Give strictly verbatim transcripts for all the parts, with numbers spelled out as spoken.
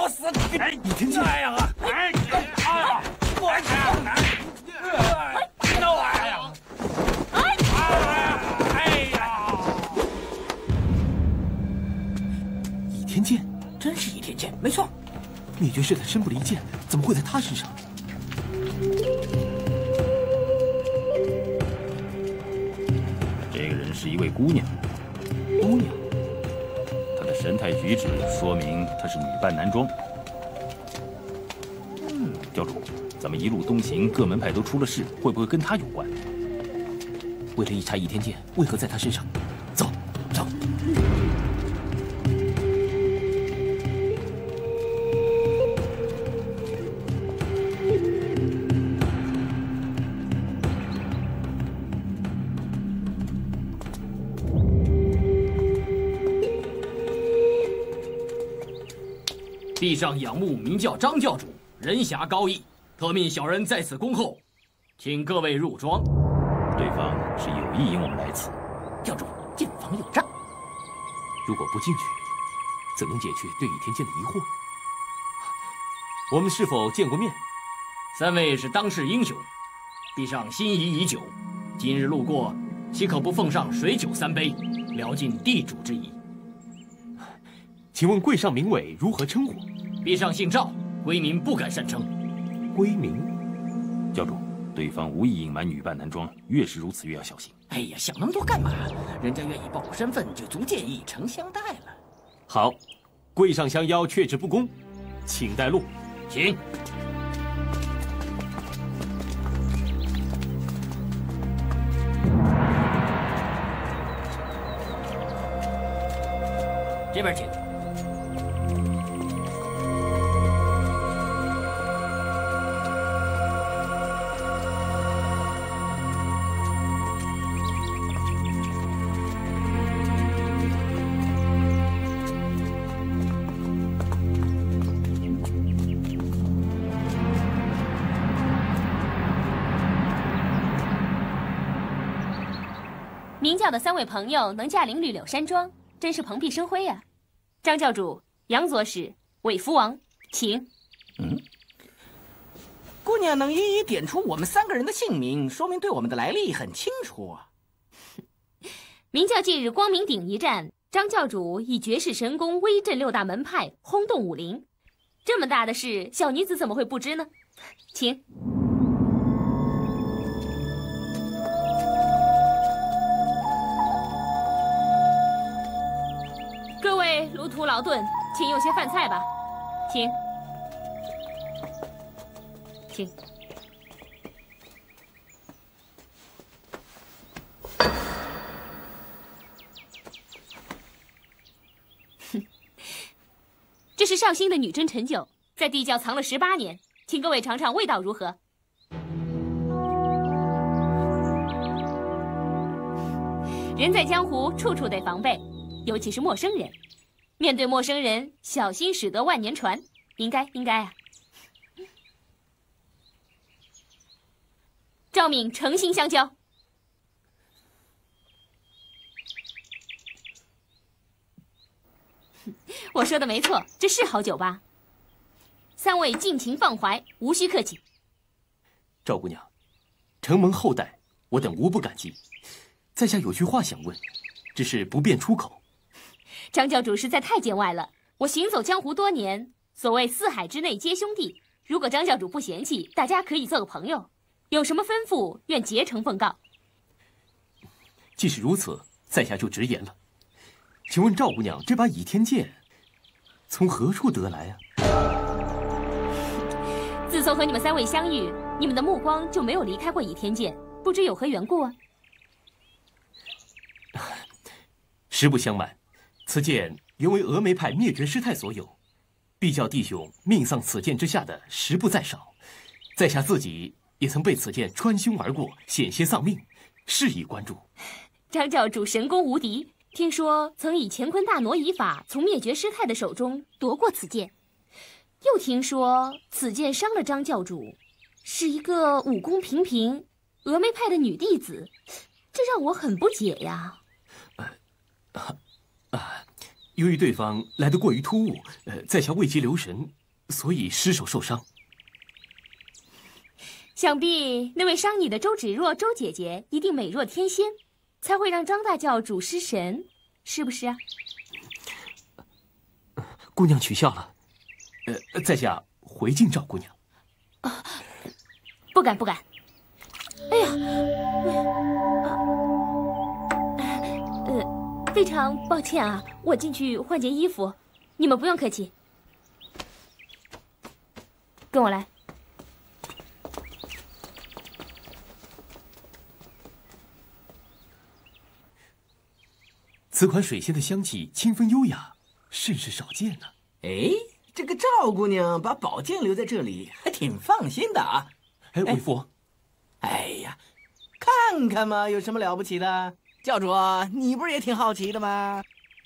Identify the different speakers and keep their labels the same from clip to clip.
Speaker 1: 死你！
Speaker 2: 哎，倚天剑！
Speaker 1: 哎呀！哎呀！我哎呀！弄哎呀！哎哎呀！
Speaker 2: 倚天剑，
Speaker 1: 真是倚天剑，没错。
Speaker 2: 灭绝师太身不离剑，怎么会在他身上？
Speaker 3: 这个人是一位姑娘。
Speaker 2: 姑娘。
Speaker 3: 神态举止说明她是女扮男装。嗯，教主，咱们一路东行，各门派都出了事，会不会跟她有关？
Speaker 2: 为了一查倚天剑，为何在她身上？走，走。
Speaker 4: 地上仰慕名叫张教主，人侠高义，特命小人在此恭候，请各位入庄。
Speaker 3: 对方是有意引我们来此，
Speaker 1: 教主进房有诈。
Speaker 2: 如果不进去，怎能解去对倚天剑的疑惑？我们是否见过面？
Speaker 4: 三位是当世英雄，地上心仪已久，今日路过，岂可不奉上水酒三杯，聊尽地主之谊？
Speaker 2: 请问贵上名为如何称呼？
Speaker 4: 陛上姓赵，归民不敢擅称。
Speaker 2: 归民，
Speaker 3: 教主，对方无意隐瞒女扮男装，越是如此越要小心。
Speaker 1: 哎呀，想那么多干嘛？人家愿意暴露身份，就足见以诚相待了。
Speaker 2: 好，贵上相邀，却之不恭，请带路。
Speaker 4: 请。这边请。
Speaker 5: 明教的三位朋友能驾临绿柳山庄，真是蓬荜生辉啊！张教主、杨左使、韦福王，请。
Speaker 1: 嗯，姑娘能一一点出我们三个人的姓名，说明对我们的来历很清楚啊。
Speaker 5: 明教近日光明顶一战，张教主以绝世神功威震六大门派，轰动武林。这么大的事，小女子怎么会不知呢？请。 各位路途劳顿，请用些饭菜吧，请，请。哼，这是绍兴的女真陈酒，在地窖藏了十八年，请各位尝尝味道如何。人在江湖，处处得防备。 尤其是陌生人，面对陌生人，小心驶得万年船。应该，应该啊。赵敏诚心相交。我说的没错，这是好酒吧。三位尽情放怀，无需客气。
Speaker 2: 赵姑娘，承蒙厚待，我等无不感激。在下有句话想问，只是不便出口。
Speaker 5: 张教主实在太见外了。我行走江湖多年，所谓四海之内皆兄弟。如果张教主不嫌弃，大家可以做个朋友。有什么吩咐，愿竭诚奉告。
Speaker 2: 既是如此，在下就直言了。请问赵姑娘，这把倚天剑从何处得来啊？
Speaker 5: 自从和你们三位相遇，你们的目光就没有离开过倚天剑，不知有何缘故啊？
Speaker 2: 实不相瞒。 此剑原为峨眉派灭绝师太所有，必教弟兄命丧此剑之下的实不在少，在下自己也曾被此剑穿胸而过，险些丧命，适宜关注。
Speaker 5: 张教主神功无敌，听说曾以乾坤大挪移法从灭绝师太的手中夺过此剑，又听说此剑伤了张教主，是一个武功平平、峨眉派的女弟子，这让我很不解呀。
Speaker 2: 呃，啊。 啊，由于对方来得过于突兀，呃，在下未及留神， 所以失手受伤。
Speaker 5: 想必那位伤你的周芷若周姐姐一定美若天仙，才会让张大教主失神，是不是啊？
Speaker 2: 姑娘取笑了，呃，在下回敬赵姑娘。
Speaker 5: 啊，不敢不敢。哎呀，呃，非常抱歉啊，我进去换件衣服，你们不用客气。跟我来。
Speaker 2: 此款水仙的香气清风优雅，甚是少见呢。
Speaker 6: 哎，这个赵姑娘把宝剑留在这里，还挺放心的啊。
Speaker 2: 哎，为父。
Speaker 6: 哎呀，看看嘛，有什么了不起的？教主，你不是也挺好奇的吗？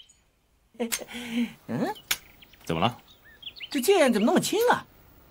Speaker 6: 嗯，
Speaker 3: 怎么了？
Speaker 6: 这剑怎么那么轻啊？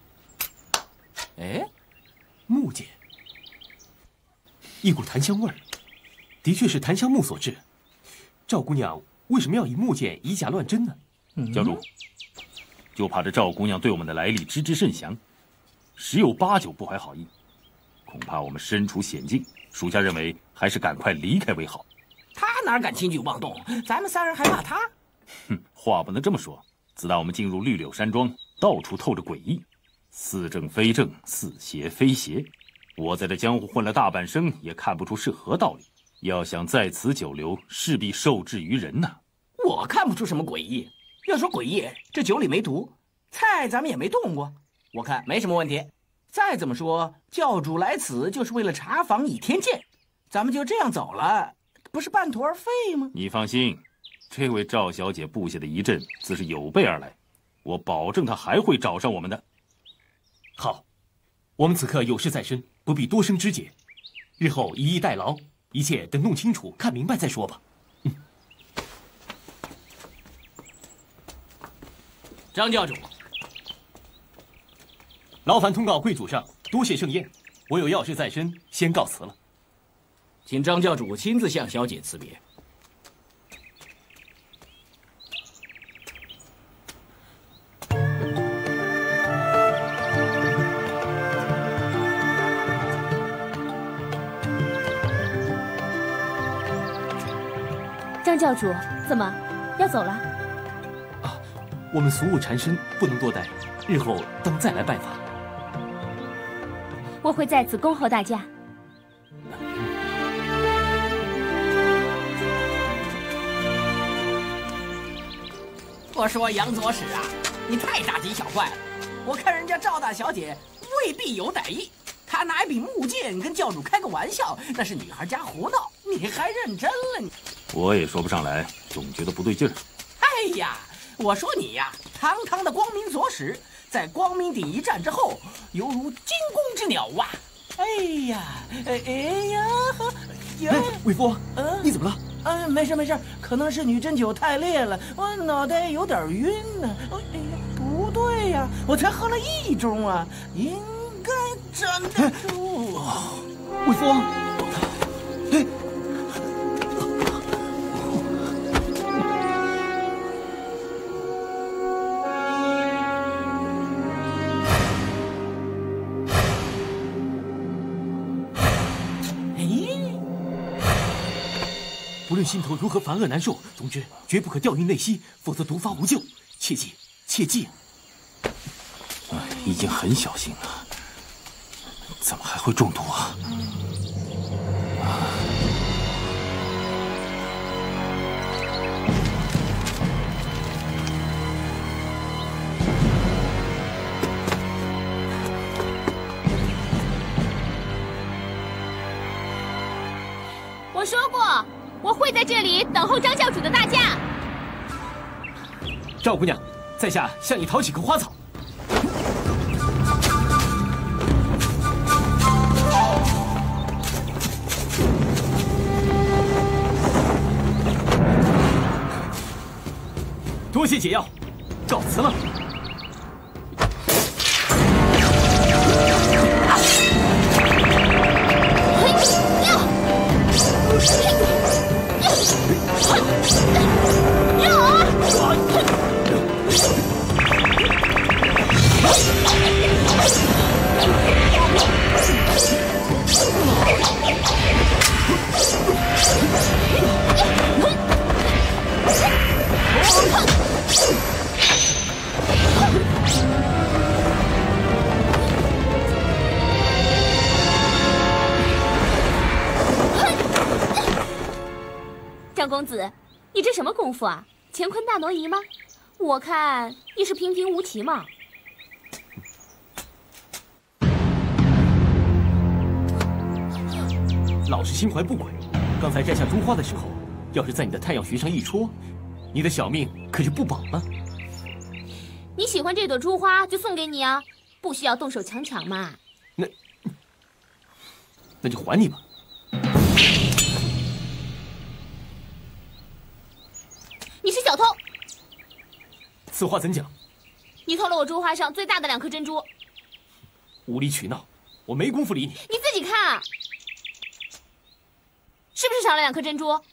Speaker 6: 哎，
Speaker 2: 木剑，一股檀香味儿，的确是檀香木所制。赵姑娘为什么要以木剑以假乱真呢？
Speaker 3: 嗯、教主，就怕这赵姑娘对我们的来历知之甚详，十有八九不怀好意。恐怕我们身处险境，属下认为还是赶快离开为好。
Speaker 6: 他哪敢轻举妄动？咱们三人还怕他？
Speaker 3: 哼，话不能这么说。自打我们进入绿柳山庄，到处透着诡异，似正非正，似邪非邪。我在这江湖混了大半生，也看不出是何道理。要想在此久留，势必受制于人呐、啊。
Speaker 6: 我看不出什么诡异。要说诡异，这酒里没毒，菜咱们也没动过，我看没什么问题。再怎么说，教主来此就是为了查访倚天剑，咱们就这样走了，不是半途而废吗？
Speaker 3: 你放心，这位赵小姐布下的一阵自是有备而来，我保证她还会找上我们的。
Speaker 2: 好，我们此刻有事在身，不必多生枝节，日后以逸待劳，一切等弄清楚、看明白再说吧。嗯。
Speaker 4: 张教主。
Speaker 2: 劳烦通告贵主上，多谢盛宴，我有要事在身，先告辞了。
Speaker 4: 请张教主亲自向小姐辞别。
Speaker 5: 张教主，怎么要走了？
Speaker 2: 啊，我们俗务缠身，不能多待，日后当再来拜访。
Speaker 5: 我会在此恭候大驾。
Speaker 6: 我说杨左使啊，你太大惊小怪了。我看人家赵大小姐未必有歹意，她拿一柄木剑跟教主开个玩笑，那是女孩家胡闹，你还认真了你？
Speaker 3: 我也说不上来，总觉得不对劲儿。
Speaker 6: 哎呀，我说你呀，堂堂的光明左使，在光明顶一战之后，犹如惊弓之鸟啊！哎呀，哎哎呀，呀，
Speaker 2: 哎，魏夫，
Speaker 6: 嗯，
Speaker 2: 你怎么了？
Speaker 6: 嗯，没事没事，可能是女针灸太烈了，我脑袋有点晕呢。哎呀，不对呀，我才喝了一盅啊，应该站得住。
Speaker 2: 魏夫，哎。无论心头如何烦恶难受，总之绝不可掉入内息，否则毒发无救。切记，切记！
Speaker 3: 哎，已经很小心了，怎么还会中毒啊？
Speaker 5: 我说过。我会在这里等候张教主的大驾。
Speaker 2: 赵姑娘，在下向你讨几棵花草。多谢解药，告辞了。
Speaker 5: 公子，你这什么功夫啊？乾坤大挪移吗？我看也是平平无奇嘛。
Speaker 2: 老是心怀不轨，刚才摘下珠花的时候，要是在你的太阳穴上一戳，你的小命可就不保了。
Speaker 5: 你喜欢这朵珠花就送给你啊，不需要动手强抢嘛。
Speaker 2: 那那就还你吧。
Speaker 5: 你是小偷。
Speaker 2: 此话怎讲？
Speaker 5: 你偷了我珠花上最大的两颗珍珠。
Speaker 2: 无理取闹，我没工夫理你。
Speaker 5: 你自己看啊，是不是少了两颗珍珠？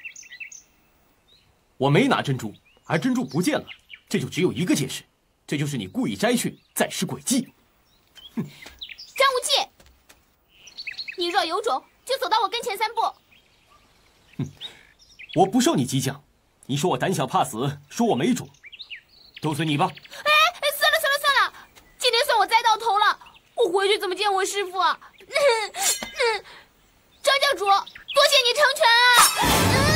Speaker 2: 我没拿珍珠，而珍珠不见了，这就只有一个解释，这就是你故意摘去，再施诡计。
Speaker 5: 张无忌，你若有种，就走到我跟前三步。
Speaker 2: 哼，我不受你激将，你说我胆小怕死，说我没种，都随你吧。
Speaker 5: 哎，算了算了算了，今天算我栽到头了，我回去怎么见我师傅啊？嗯嗯，张教主，多谢你成全啊！嗯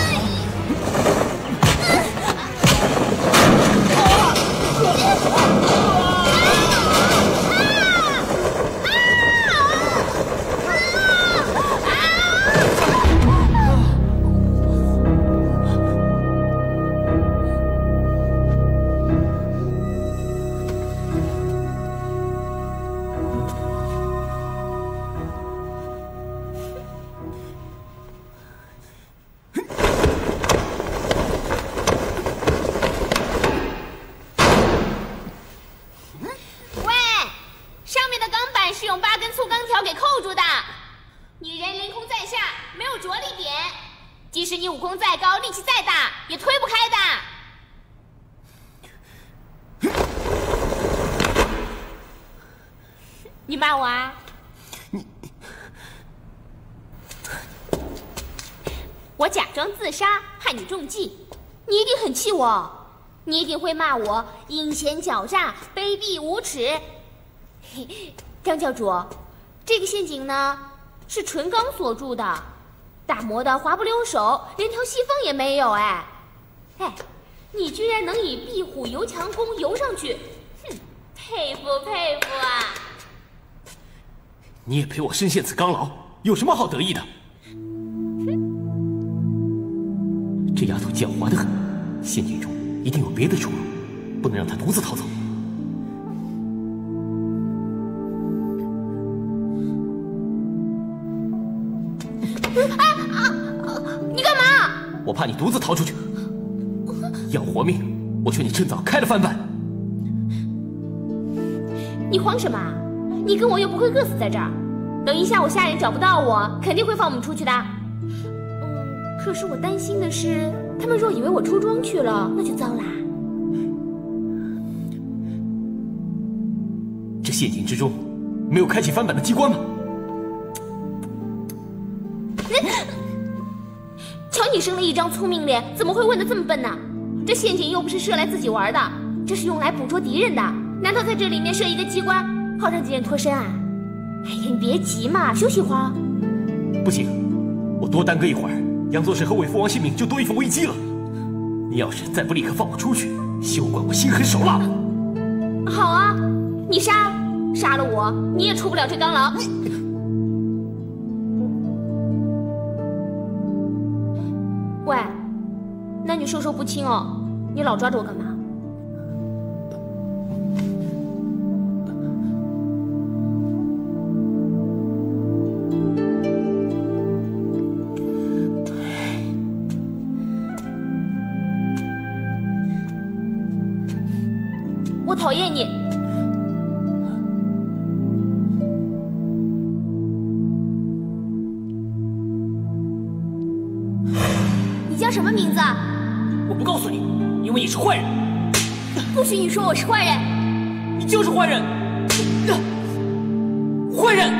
Speaker 5: 即使你武功再高，力气再大，也推不开的。你骂我啊？你，我假装自杀，害你中计，你一定很气我，你一定会骂我阴险狡诈、卑鄙无耻。张教主，这个陷阱呢是纯钢锁住的。打磨的滑不溜手，连条细缝也没有。哎，哎，你居然能以壁虎游墙功游上去，哼，佩服佩服啊！
Speaker 2: 你也陪我深陷此钢牢，有什么好得意的？这丫头狡猾得很，陷阱中一定有别的出路，不能让她独自逃走。
Speaker 5: 啊啊！你干嘛？
Speaker 2: 我怕你独自逃出去。要活命，我劝你趁早开了翻版。
Speaker 5: 你慌什么？你跟我又不会饿死在这儿。等一下我下人找不到我，肯定会放我们出去的。嗯，可是我担心的是，他们若以为我出庄去了，那就糟啦。
Speaker 2: 这陷阱之中没有开启翻版的机关吗？
Speaker 5: 瞧你生了一张聪明脸，怎么会问得这么笨呢？这陷阱又不是设来自己玩的，这是用来捕捉敌人的。难道在这里面设一个机关，好让敌人脱身啊？哎呀，你别急嘛，休息会儿。
Speaker 2: 不行，我多耽搁一会儿，杨作是和韦父王性命就多一份危机了。你要是再不立刻放我出去，休怪我心狠手辣的。
Speaker 5: 好啊，你杀，杀了我，你也出不了这钢牢。喂，那你授受不亲哦，你老抓着我干嘛？我讨厌你。你叫什么名字？
Speaker 4: 我不告诉你，因为你是坏人。
Speaker 5: 不许你说我是坏人。
Speaker 4: 你就是坏人，坏人，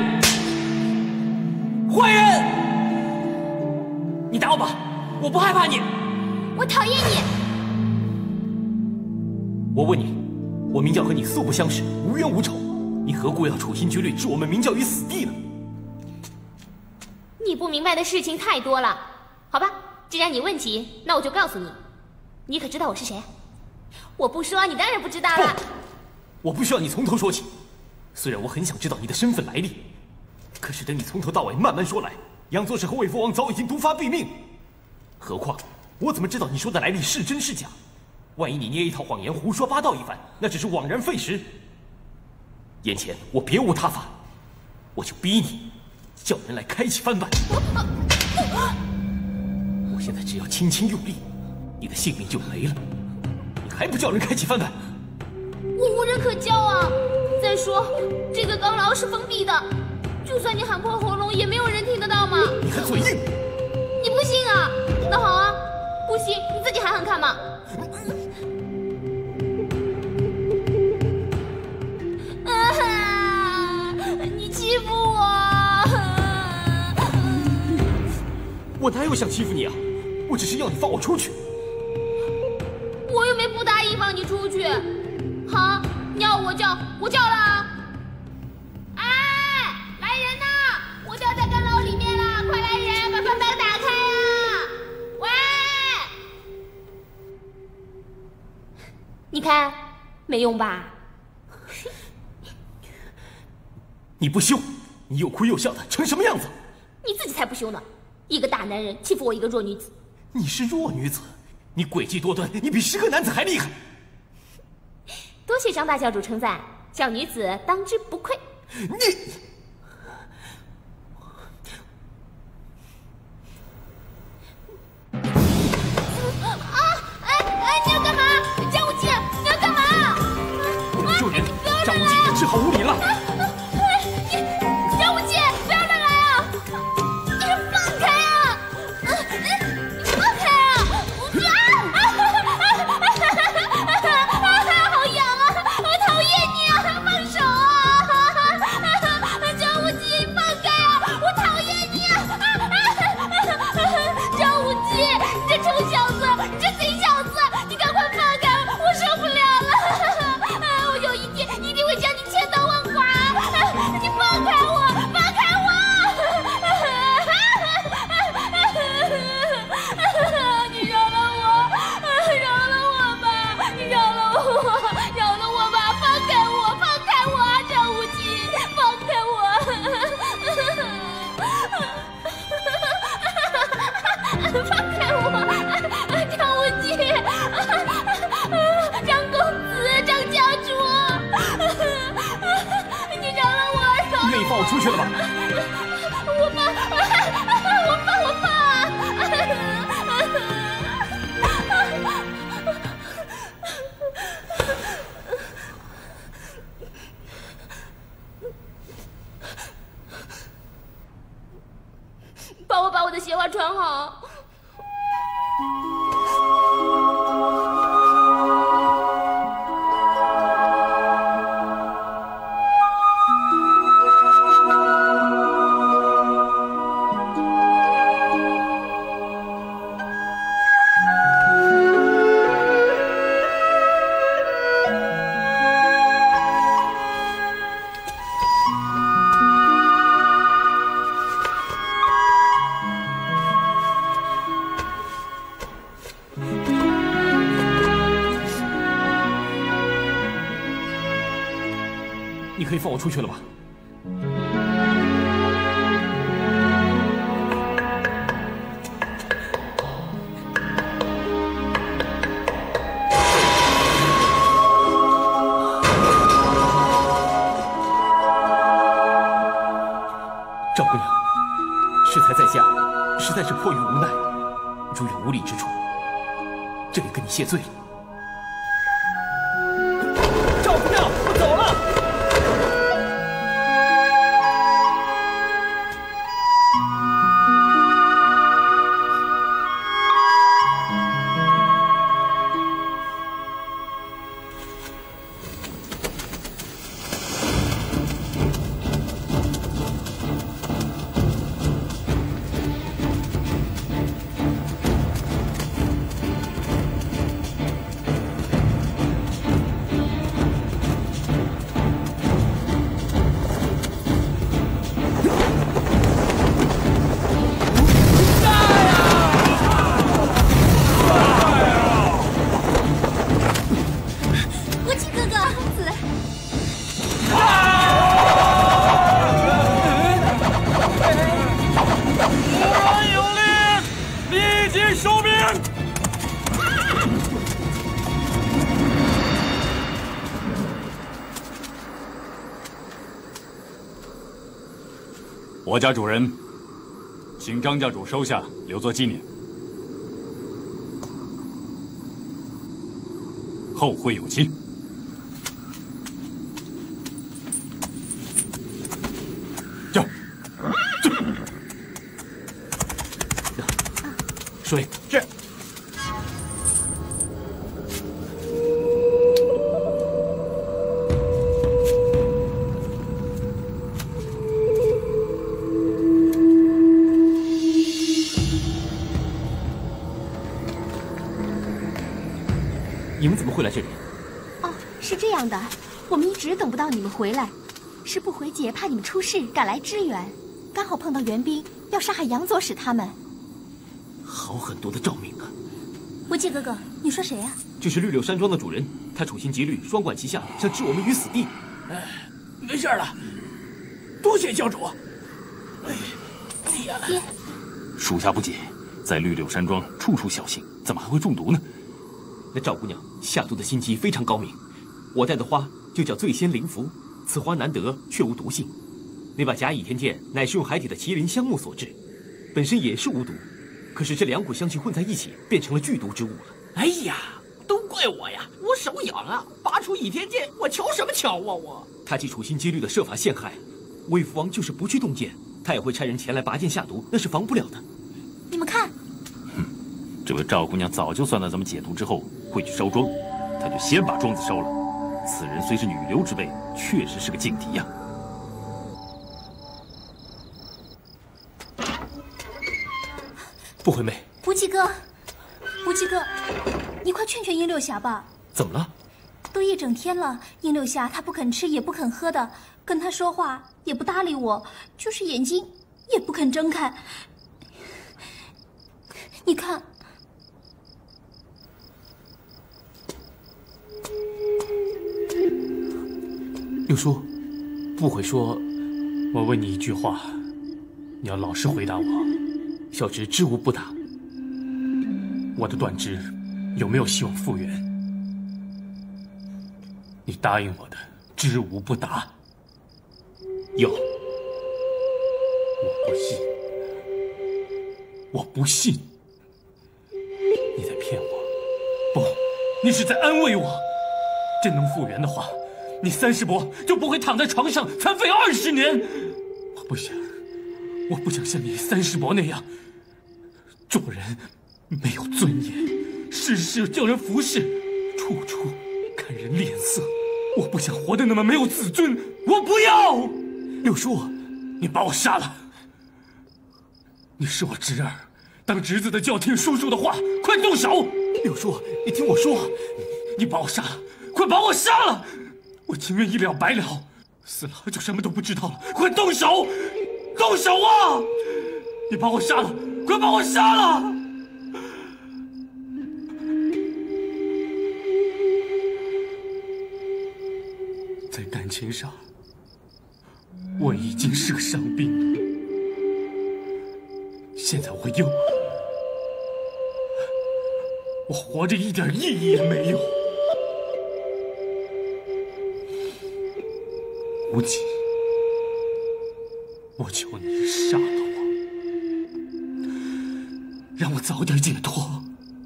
Speaker 4: 坏人！你打我吧，我不害怕你。
Speaker 5: 我讨厌你。
Speaker 2: 我问你，我明教和你素不相识，无冤无仇，你何故要处心积虑置我们明教于死地呢？
Speaker 5: 你不明白的事情太多了，好吧， 既然你问起，那我就告诉你，你可知道我是谁？我不说，你当然不知道了。
Speaker 2: 不，我不需要你从头说起。虽然我很想知道你的身份来历，可是等你从头到尾慢慢说来，杨作是和魏父王早已经毒发毙命。何况我怎么知道你说的来历是真是假？万一你捏一套谎言胡说八道一番，那只是枉然费时。眼前我别无他法，我就逼你，叫人来开启翻版。我现在只要轻轻用力，你的性命就没了。你还不叫人开启翻版？
Speaker 5: 我无人可教啊！再说，这个钢牢是封闭的，就算你喊破喉咙，也没有人听得到嘛。
Speaker 2: 你还嘴硬！
Speaker 5: 你不信啊？那好啊，不信你自己喊喊看嘛。啊！你欺负我！
Speaker 2: 我哪有想欺负你啊？我只是要你放我出去。
Speaker 5: 我又没不答应放你出去。好，你要我叫，我叫了啊！哎，来人呐！我掉在钢牢里面了，快来人，把翻板打开啊！喂！你看，没用吧？
Speaker 2: 你不羞，你又哭又笑的，成什么样子？
Speaker 5: 你自己才不羞呢！一个大男人欺负我一个弱女子。
Speaker 2: 你是弱女子，你诡计多端，你比十个男子还厉害。
Speaker 5: 多谢张大教主称赞，小女子当之不愧。
Speaker 2: 你，
Speaker 5: 啊！哎哎，你要干嘛？张无忌，你要干嘛？
Speaker 2: 不能救人，张无忌也只好无礼了。
Speaker 5: 你，张无忌，不要乱来啊！你放开啊！你放开啊！啊！好痒啊！我讨厌你啊！放手啊！张无忌，放开啊！我讨厌你啊！张无忌，你这臭小子，你这贼小子，你赶快放开我！我受不了了！我有一天一定会将你千刀万剐！你放开我！放开我！你饶了我！饶了我吧！你饶了我！饶了我吧！放开我！放开我啊！张无忌，放开我！放开我！张无忌！张公子！张教主！你饶了我！饶了我！
Speaker 2: 愿意放我出去了吧？
Speaker 5: 我怕，我怕，我怕！帮我把我的鞋袜穿好。
Speaker 2: 你可以放我出去了吧？赵姑娘，适才在下，实在是迫于无奈，如有无礼之处，这里跟你谢罪了。赵姑娘，我走了。
Speaker 3: 我家主人，请张家主收下，留作纪念。后会有期。驾！驾！
Speaker 2: 水
Speaker 6: 是。
Speaker 2: 你们怎么会来这里？
Speaker 5: 哦，是这样的，我们一直等不到你们回来，师不回姐怕你们出事，赶来支援，刚好碰到援兵要杀害杨左使他们。
Speaker 2: 好狠毒的赵敏啊！
Speaker 5: 无忌哥哥，你说谁呀、啊？
Speaker 2: 就是绿柳山庄的主人，他处心积虑，双管齐下，想置我们于死地。
Speaker 1: 哎，没事了，多谢教主。哎，你呀，
Speaker 5: 爹，
Speaker 3: 属下不解，在绿柳山庄处处小心，怎么还会中毒呢？
Speaker 2: 那赵姑娘下毒的心机非常高明，我带的花就叫醉仙灵符，此花难得却无毒性。那把甲乙天剑乃是用海底的麒麟香木所制，本身也是无毒，可是这两股香气混在一起，变成了剧毒之物了。
Speaker 6: 哎呀，都怪我呀！我手痒啊，拔出倚天剑，我瞧什么瞧啊我！
Speaker 2: 他既处心积虑的设法陷害，魏福王就是不去动剑，他也会差人前来拔剑下毒，那是防不了的。
Speaker 5: 你们看，
Speaker 3: 哼，这位赵姑娘早就算到咱们解毒之后会去烧庄，她就先把庄子烧了。此人虽是女流之辈，确实是个劲敌呀。
Speaker 2: 不回妹，
Speaker 7: 无忌哥，无忌哥，你快劝劝殷六侠吧。
Speaker 2: 怎么了？
Speaker 7: 都一整天了，殷六侠他不肯吃也不肯喝的，跟他说话也不搭理我，就是眼睛也不肯睁开。你看，
Speaker 2: 六叔，不悔说，
Speaker 8: 我问你一句话，你要老实回答我。
Speaker 2: 小侄知无不答。
Speaker 8: 我的断肢有没有希望复原？你答应我的，知无不答。
Speaker 2: 有。
Speaker 8: 我不信，我不信，你在骗我。不，你是在安慰我。真能复原的话，你三世伯就不会躺在床上残废二十年。我不想，我不想像你三世伯那样，做人没有尊严，事事叫人服侍，处处看人脸色。我不想活得那么没有自尊，我不要。
Speaker 2: 六叔，
Speaker 8: 你把我杀了。你是我侄儿，当侄子的就要听叔叔的话，快动手！
Speaker 2: 六叔，你听我说，
Speaker 8: 你把我杀了，快把我杀了！我情愿一了百了，死了就什么都不知道了。快动手，动手啊！你把我杀了，快把我杀了！在感情上，我已经是个伤兵了。现在我又，我活着一点意义也没有。无忌，我求你杀了我，让我早点解脱，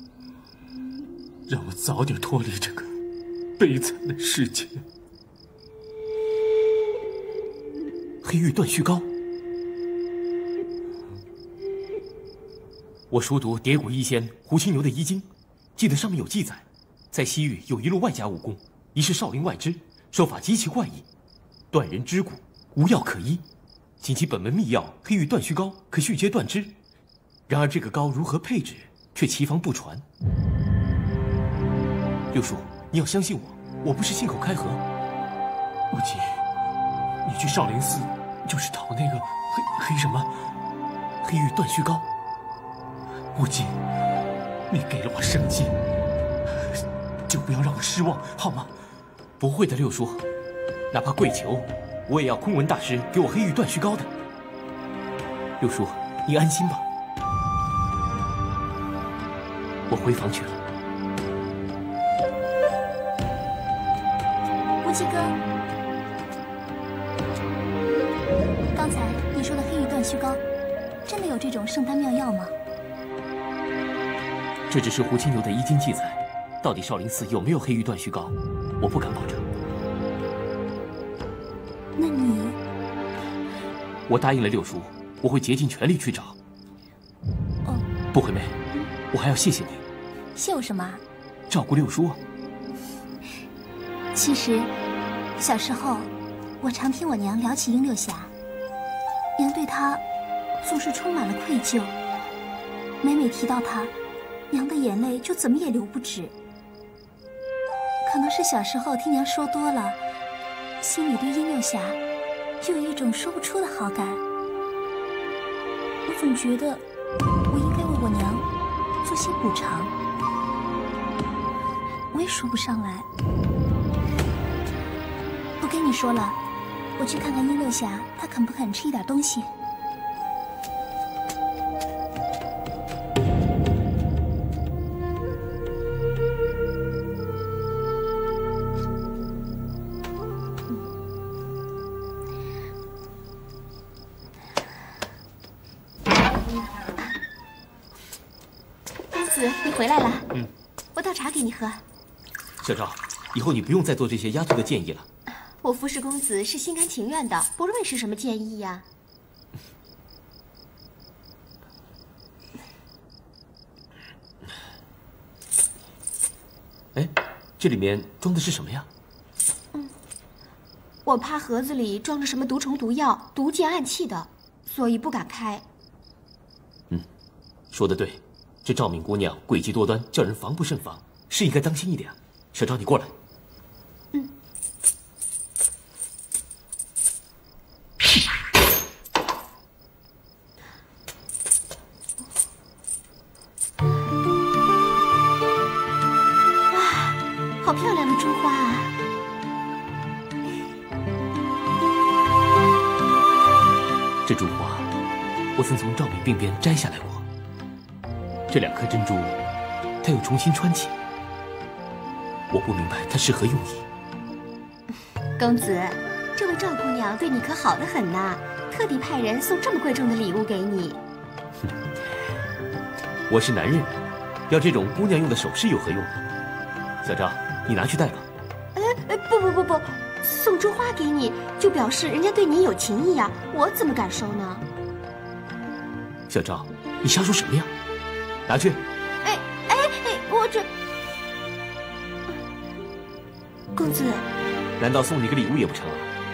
Speaker 8: 让我早点脱离这个悲惨的世界。
Speaker 2: 黑玉断续膏，我熟读《叠骨医仙》胡青牛的医经，记得上面有记载，在西域有一路外家武功，疑是少林外支，手法极其怪异，断人肢骨，无药可医。仅其本门秘药黑玉断续膏可续接断肢，然而这个膏如何配置，却其方不传。六叔，你要相信我，我不是信口开河。
Speaker 8: 无忌，你去少林寺就是讨那个黑黑什么
Speaker 2: 黑玉断续膏。
Speaker 8: 无忌，你给了我生机，就不要让我失望，好吗？
Speaker 2: 不会的，六叔，哪怕跪求，我也要坤文大师给我黑玉断续膏的。六叔，你安心吧，我回房去了。
Speaker 7: 无忌哥，刚才你你说的黑玉断虚膏，真的有这种圣丹妙药吗？
Speaker 2: 这只是胡青牛的医经记载，到底少林寺有没有黑玉断虚膏，我不敢保证。
Speaker 7: 那你……
Speaker 2: 我答应了六叔，我会竭尽全力去找。
Speaker 7: 哦，
Speaker 2: 不回妹，我还要谢谢你。
Speaker 7: 谢我什么？
Speaker 2: 照顾六叔。
Speaker 7: 其实，小时候，我常听我娘聊起殷六侠，娘对她总是充满了愧疚。每每提到她，娘的眼泪就怎么也流不止。可能是小时候听娘说多了，心里对殷六侠就有一种说不出的好感。我总觉得我应该为我娘做些补偿，我也说不上来。不跟你说了，我去看看殷六侠，他肯不肯吃一点东西。公子，你回来了。
Speaker 2: 嗯，
Speaker 7: 我倒茶给你喝。
Speaker 2: 小赵，以后你不用再做这些丫头的建议了。
Speaker 7: 我服侍公子是心甘情愿的，不论是什么建议呀。
Speaker 2: 哎，这里面装的是什么呀？
Speaker 7: 嗯，我怕盒子里装着什么毒虫毒药、毒箭暗器的，所以不敢开。
Speaker 2: 嗯，说得对，这赵敏姑娘诡计多端，叫人防不胜防，是应该当心一点。小赵，你过来。
Speaker 7: 嗯。好漂亮的珠花啊！
Speaker 2: 这珠花，我曾从赵敏鬓边摘下来过。这两颗珍珠，她又重新穿起，我不明白她是何用意。
Speaker 7: 公子，这位赵姑娘对你可好得很呐，特地派人送这么贵重的礼物给你。
Speaker 2: 哼，我是男人，要这种姑娘用的首饰有何用呢？小赵，你拿去戴吧。
Speaker 7: 哎哎，不不不不，送珠花给你，就表示人家对你有情意呀，我怎么敢收呢？
Speaker 2: 小赵，你瞎说什么呀？拿去。
Speaker 7: 哎哎哎，我这……公子，
Speaker 2: 难道送你个礼物也不成啊？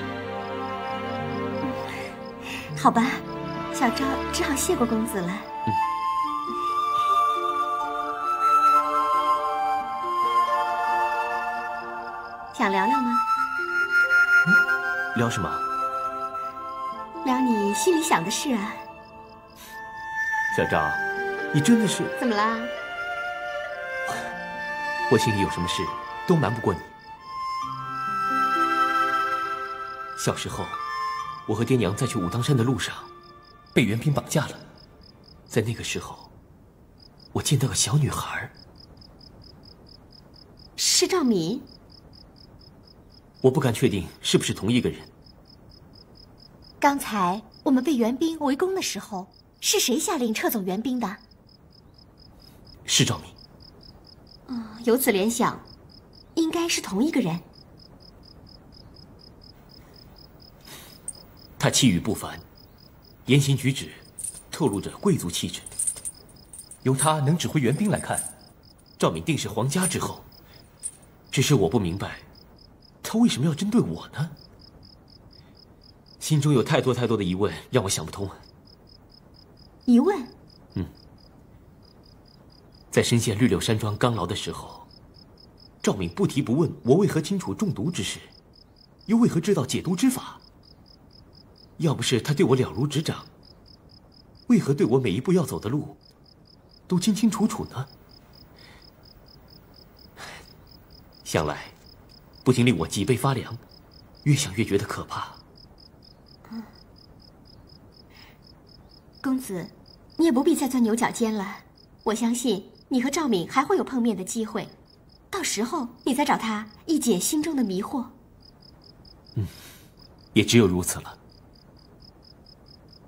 Speaker 7: 好吧，小赵只好谢过公子了。
Speaker 2: 嗯。
Speaker 7: 想聊聊吗？
Speaker 2: 嗯，聊什么？
Speaker 7: 聊你心里想的事啊。
Speaker 2: 小赵，你真的是……
Speaker 7: 怎么啦？
Speaker 2: 我心里有什么事都瞒不过你。小时候，我和爹娘在去武当山的路上，被援兵绑架了。在那个时候，我见到个小女孩。
Speaker 7: 是赵敏？
Speaker 2: 我不敢确定是不是同一个人。
Speaker 7: 刚才我们被援兵围攻的时候，是谁下令撤走援兵的？
Speaker 2: 是赵敏。
Speaker 7: 嗯，由此联想，应该是同一个人。
Speaker 2: 他气宇不凡，言行举止透露着贵族气质。由他能指挥援兵来看，赵敏定是皇家之后。只是我不明白，他为什么要针对我呢？心中有太多太多的疑问，让我想不通。
Speaker 7: 疑问？
Speaker 2: 嗯，在深陷绿柳山庄刚牢的时候，赵敏不提不问我为何清楚中毒之事，又为何知道解毒之法？要不是他对我了如指掌，为何对我每一步要走的路都清清楚楚呢？想来，不禁令我脊背发凉，越想越觉得可怕。
Speaker 7: 嗯，公子，你也不必再钻牛角尖了。我相信你和赵敏还会有碰面的机会，到时候你再找他一解心中的迷惑。
Speaker 2: 嗯，也只有如此了。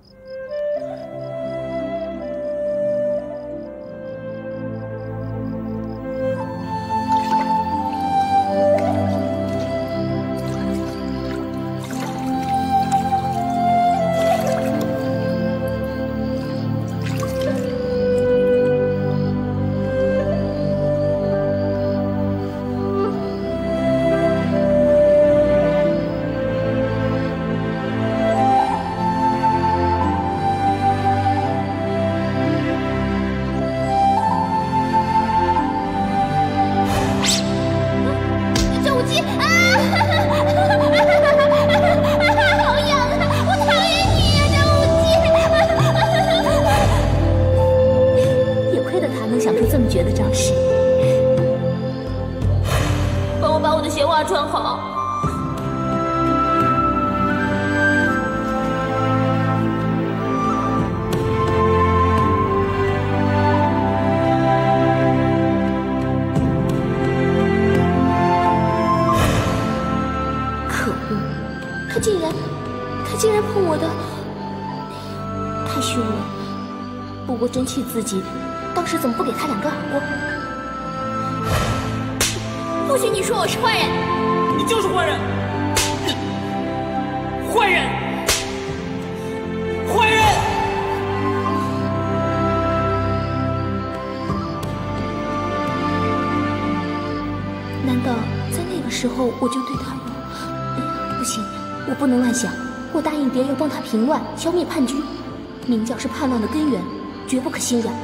Speaker 5: 可恶！他竟然，他竟然碰我的，太凶了。不过真气自己，当时怎么不给他两个耳光？不许你说我是坏人！
Speaker 4: 你就是坏人！你坏人！坏人！
Speaker 5: 难道在那个时候我就对他有……不行，我不能乱想。我答应爹要帮他平乱，消灭叛军。明教是叛乱的根源，绝不可心软。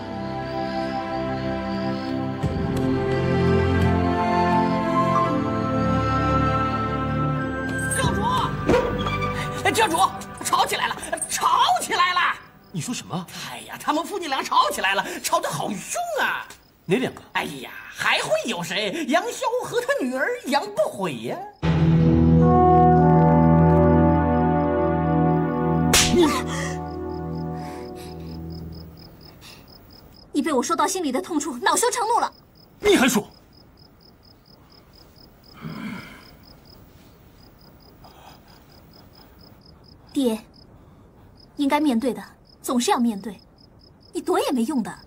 Speaker 6: 教主，吵起来了！吵起来了！
Speaker 2: 你说什么？
Speaker 6: 哎呀，他们父女俩吵起来了，吵得好凶啊！
Speaker 2: 哪两个？
Speaker 6: 哎呀，还会有谁？杨逍和他女儿杨不悔呀！
Speaker 7: 你，你被我说到心里的痛处，恼羞成怒了。
Speaker 3: 你还说？
Speaker 7: 爹，应该面对的，总是要面对，你躲也没用的。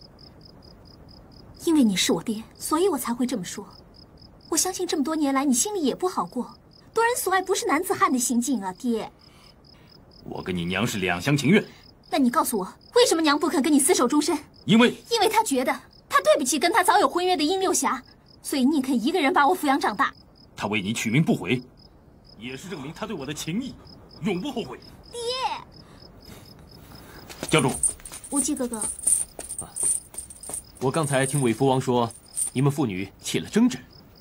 Speaker 7: 因为你是我爹，所以我才会这么说。我相信这么多年来，你心里也不好过。夺人所爱不是男子汉的行径啊，爹。
Speaker 3: 我跟你娘是两厢情愿。
Speaker 7: 那你告诉我，为什么娘不肯跟你厮守终身？
Speaker 3: 因为，
Speaker 7: 因为她觉得她对不起跟她早有婚约的殷六侠，所以宁肯一个人把我抚养长大。
Speaker 3: 她为你取名不悔，也是证明她对我的情谊。永不后悔，
Speaker 7: 爹。
Speaker 3: 教主，
Speaker 7: 无忌哥哥，
Speaker 2: 啊，我刚才听韦福王说，你们父女起了争执。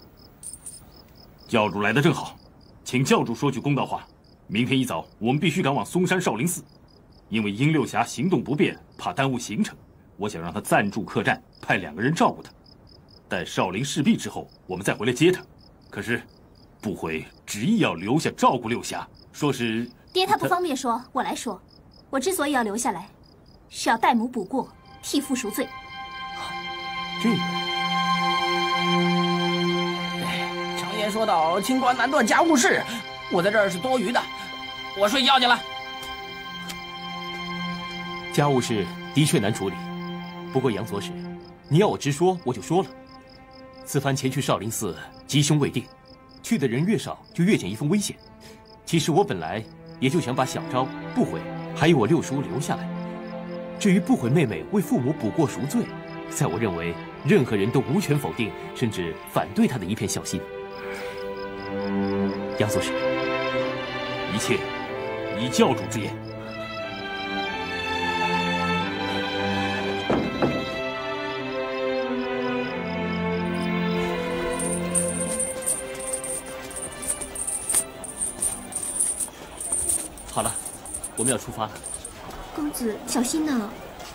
Speaker 3: 教主来的正好，请教主说句公道话。明天一早，我们必须赶往嵩山少林寺，因为殷六侠行动不便，怕耽误行程，我想让他暂住客栈，派两个人照顾他。待少林事毕之后，我们再回来接他。可是，不悔执意要留下照顾六侠。说是
Speaker 7: 爹他不方便说，我来说。我之所以要留下来，是要代母补过，替父赎罪。
Speaker 2: 这个，
Speaker 6: 常言说到清官难断家务事，我在这儿是多余的，我睡觉去了。
Speaker 2: 家务事的确难处理，不过杨左使，你要我直说，我就说了。此番前去少林寺，吉凶未定，去的人越少，就越显一分危险。其实我本来也就想把小昭、不悔还有我六叔留下来。至于不悔妹妹为父母补过赎罪，在我认为，任何人都无权否定，甚至反对她的一片孝心。杨左使，
Speaker 3: 一切依教主之言。
Speaker 2: 好了，我们要出发了。
Speaker 5: 公子，小心呐！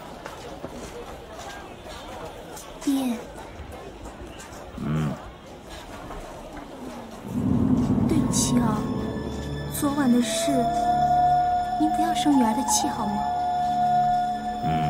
Speaker 7: 爹。
Speaker 3: 嗯。
Speaker 7: 对不起啊，昨晚的事，您不要生女儿的气好吗？
Speaker 3: 嗯。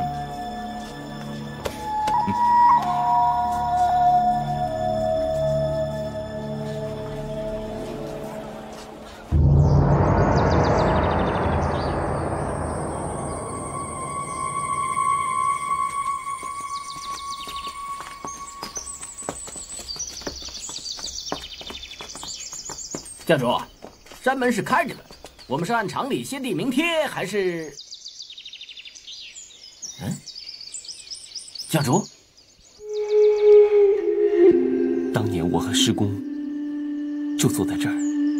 Speaker 6: 教主，山门是开着的，我们是按常理先递名帖，还是……嗯，教主，
Speaker 2: 当年我和师公就坐在这儿，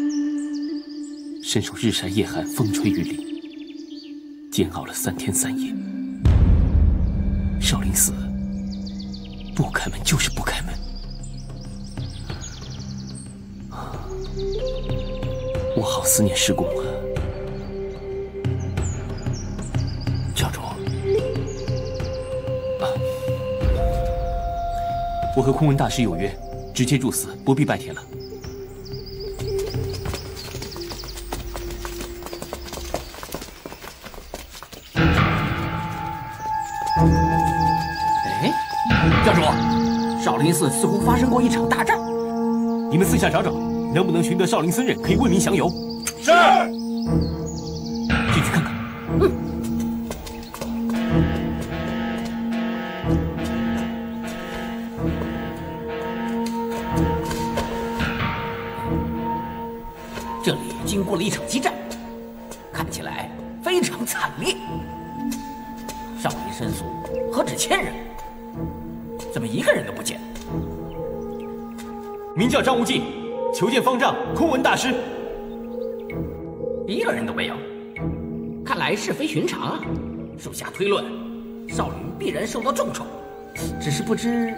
Speaker 2: 深受日晒夜寒、风吹雨淋，煎熬了三天三夜。少林寺不开门就是不开门。我好思念师公啊！
Speaker 6: 教主，
Speaker 2: 啊，我和空文大师有约，直接入寺，不必拜帖了。
Speaker 6: 哎，教主，少林寺似乎发生过一场大战，
Speaker 2: 你们私下找找。 能不能寻得少林僧人，可以为民降油？
Speaker 1: 是。
Speaker 2: 进去看看。
Speaker 6: 嗯。这里经过了一场激战，看起来非常惨烈。少林僧俗何止千人，怎么一个人都不见？
Speaker 2: 名叫张无忌，求见方丈空文大师。
Speaker 6: 一个人都没有，看来是非寻常啊！属下推论，少林必然受到重创，只是不知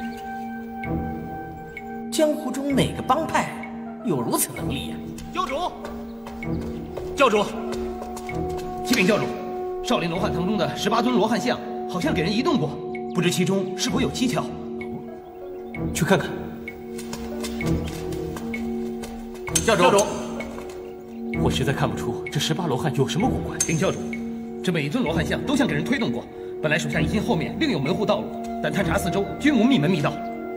Speaker 6: 江湖中哪个帮派有如此能力呀、啊？
Speaker 2: 教主，教主，启禀教主，少林罗汉堂中的十八尊罗汉像好像给人移动过，不知其中是否有蹊跷？去看看。
Speaker 6: 教主，教主，
Speaker 2: 我实在看不出这十八罗汉有什么古怪。
Speaker 9: 禀教主，这每一尊罗汉像都像给人推动过。本来属下疑心后面另有门户道路，但探查四周均无密门密道。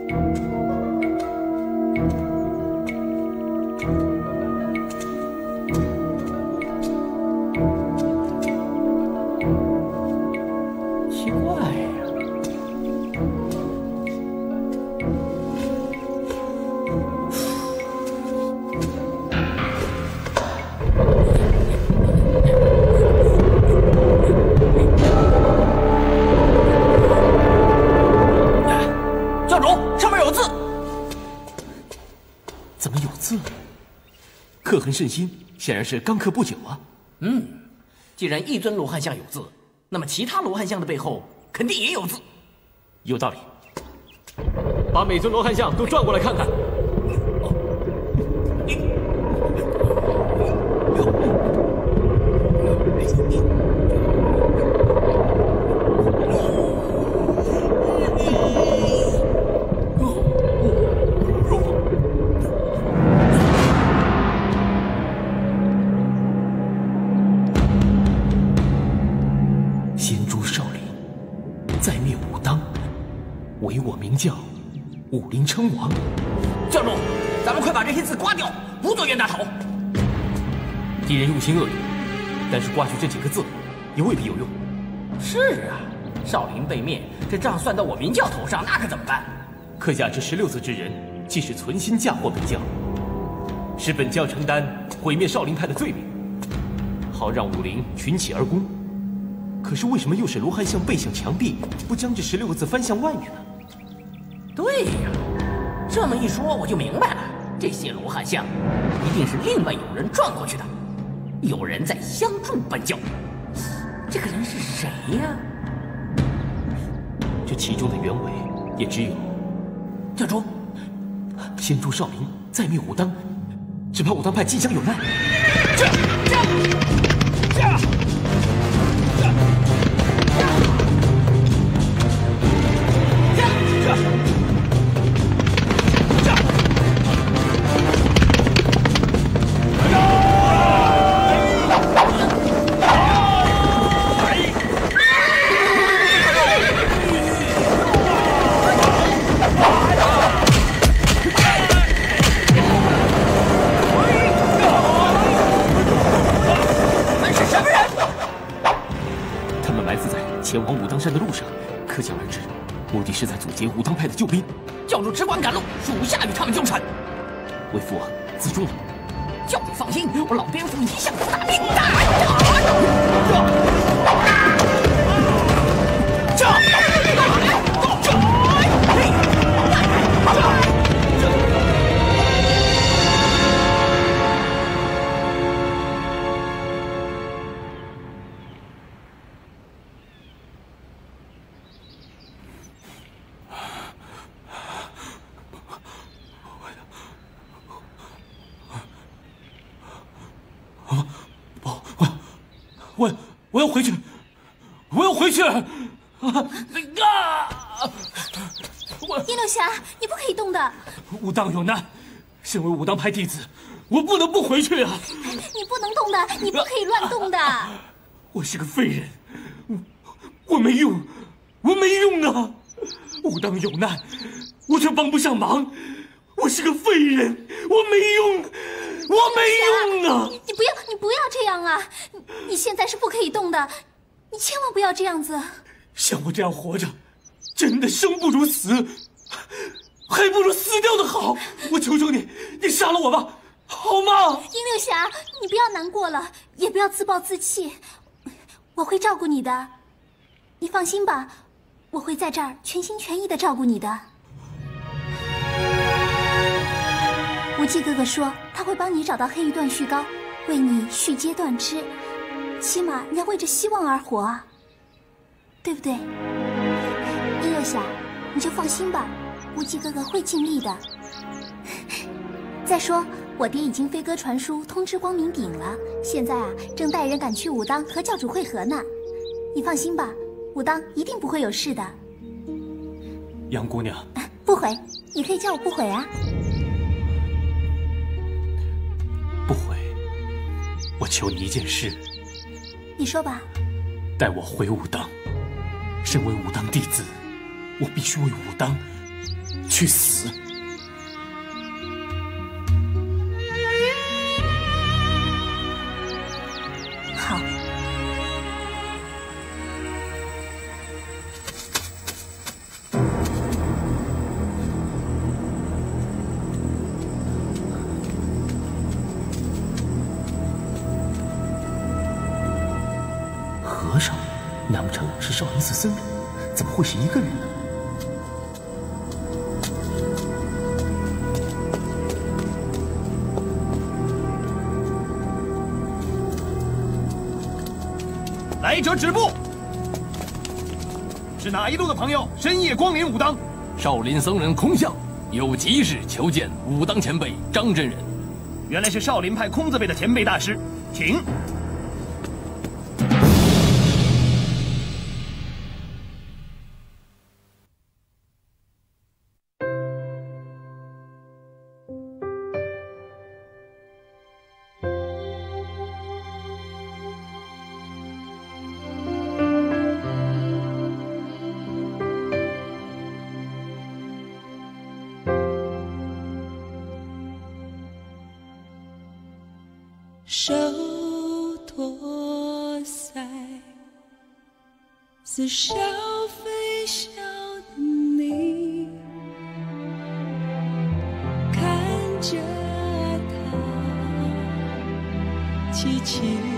Speaker 6: 奇怪呀！教主，上面有字。
Speaker 2: 怎么有字？刻痕甚新，显然是刚刻不久啊。
Speaker 6: 嗯，既然一尊罗汉像有字，那么其他罗汉像的背后肯定也有字。
Speaker 2: 有道理。把每尊罗汉像都转过来看看。仙珠少林，再灭武当，唯我名叫武林称王。
Speaker 6: 教主，咱们快把这些字刮掉，不做冤大头。
Speaker 2: 敌人用心恶毒，但是刮去这几个字也未必有用。
Speaker 6: 是啊，少林被灭，这账算到我明教头上，那可怎么办？
Speaker 2: 刻下这十六字之人，既是存心嫁祸本教，是本教承担毁灭少林派的罪名，好让武林群起而攻。可是为什么又是罗汉像背向墙壁，不将这十六个字翻向外面呢？
Speaker 6: 对呀，这么一说我就明白了，这些罗汉像一定是另外有人转过去的，有人在相助本教。这个人是谁呀？
Speaker 2: 这其中的原委也只有
Speaker 6: 教主，
Speaker 2: 仙珠少林再灭武当，只怕武当派即将有难。
Speaker 1: 这这这
Speaker 2: 前往武当山的路上，可想而知，目的是在阻截武当派的救兵。
Speaker 6: 教主只管赶路，属下与他们纠缠。
Speaker 2: 为父自重了。
Speaker 6: 教主放心，我老蝙蝠一向不打命。这
Speaker 8: 我我要回去，我要回去！啊！
Speaker 7: 我叶六侠，你不可以动的。
Speaker 8: 武当有难，身为武当派弟子，我不能不回去啊！
Speaker 7: 你不能动的，你不可以乱动的。
Speaker 8: 我是个废人，我我没用，我没用啊！武当有难，我却帮不上忙， 我是个废人，我没用，我没用啊！
Speaker 7: 你不要，你不要这样啊！你你现在是不可以动的，你千万不要这样子。
Speaker 8: 像我这样活着，真的生不如死，还不如死掉的好。我求求你，你杀了我吧，好吗？
Speaker 7: 银六侠，你不要难过了，也不要自暴自弃，我会照顾你的，你放心吧，我会在这儿全心全意的照顾你的。无忌哥哥说他会帮你找到黑玉断续膏，为你续接断肢，起码你要为着希望而活啊，对不对？银六侠，你就放心吧，无忌哥哥会尽力的。再说，我爹已经飞鸽传书通知光明顶了，现在啊，正带人赶去武当和教主会合呢。你放心吧，武当一定不会有事的。
Speaker 8: 杨姑娘，
Speaker 7: 不悔，你可以叫我不悔啊。
Speaker 8: 不悔，我求你一件事。
Speaker 7: 你说吧。
Speaker 8: 带我回武当。身为武当弟子，我必须为武当去死。
Speaker 7: 好。
Speaker 2: 和尚，难不成是少林寺僧人？怎么会是一个人呢？
Speaker 9: 来者止步！是哪一路的朋友深夜光临武当？
Speaker 2: 少林僧人空相，有急事求见武当前辈张真人。
Speaker 9: 原来是少林派空字辈的前辈大师，请。
Speaker 10: 手托腮，似笑非笑的你，看着他凄凄